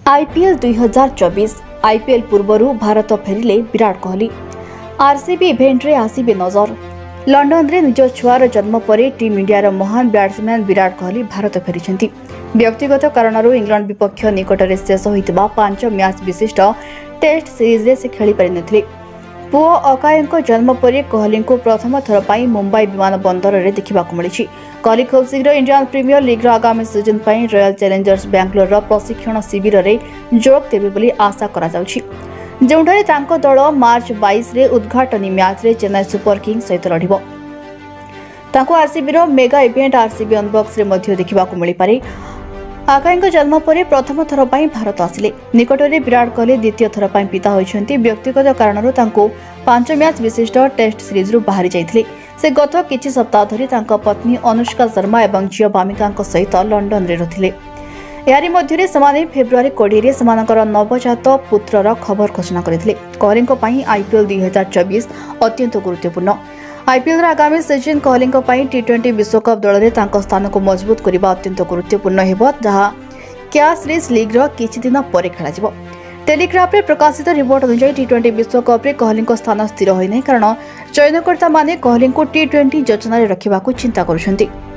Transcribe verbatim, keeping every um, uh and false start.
IPL दुई हजार चौबीस आईपीएल पूर्वर भारत फेरिले विराट कोहली आरसीबी इभेंट रे आसीबे नजर लंडन रे निज छुआर जन्म पर टीम इंडिया महान बैट्समैन विराट कोहली भारत फेरी व्यक्तिगत कारणरू इंग्लैंड विपक्ष निकटरे शेष होइतिबा पांच मैच विशिष्ट टेस्ट सीरीज रे से खेली पारि नथिले। पुओ अकायको जन्म पर कोहली को प्रथम थर पर मुंबई विमान बंदर में देखा मिली। कोहली खूब शीघ्र इंडियन प्रीमियर लीग आगामी सीजन पर रॉयल चैलेंजर्स बैंगलोर प्रशिक्षण शिविर में जोग देवे बोली आशा करा जाउछि, जोंठारे तांको दल मार्च बाईस रे उद्घाटनी मैच रे चेन्नई सुपर किंग्स सहित लढिबो। तांको आरसीबी रो मेगा इवेंट आरसीबी अनबॉक्स रे मध्ये देखा मिल पारे। आकाईको जन्म पर प्रथम थर पर भारत आसिले। निकटरे विराट कोहली द्वितीय थर पर पिता होइछन्ति। व्यक्तिगत कारणरू तांको पांच मैच विशिष्ट टेस्ट सीरीज रु बाहरी जाइथिले। से गत किछि सप्ताह धरि तांको पत्नी अनुष्का शर्मा एवं झियो बामिकांको सहित लंडन रे रथिले। यारी मध्यरे समाने फेब्रुआरी बीस रे समानकर नवजात पुत्रर खबर घोषणा करथिले। कोहलीको पई आईपीएल दुई हजार चौबीस अत्यंत गुरुत्वपूर्ण। आईपीएल आगामी सीजन कोहली टी ट्वेंटी विश्वकप दल में तांको स्थान को मजबूत करने अत्यंत गुरुत्वपूर्ण हेबो, जहाँ कैश रेस लीग रो किछि दिन पर खेला जिवो। टेलीग्राफ रे प्रकाशित रिपोर्ट अनुसार टी ट्वेंटी विश्वकप रे कोहली स्थान स्थिर होई नै, कारण चयनकर्ता माने कोहली को टी ट्वेंटी योजना रे रखिबा को चिंता करुछन्ति।